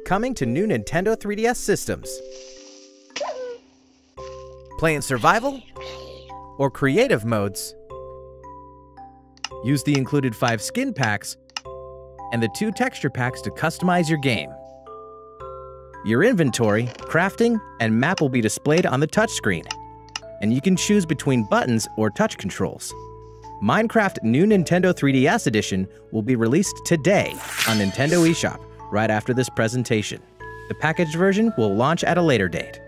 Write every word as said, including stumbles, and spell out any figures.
coming to new Nintendo three D S systems. Play in survival or creative modes. Use the included five skin packs and the two texture packs to customize your game. Your inventory, crafting, and map will be displayed on the touchscreen, and you can choose between buttons or touch controls. Minecraft New Nintendo three D S Edition will be released today on Nintendo eShop right after this presentation. The packaged version will launch at a later date.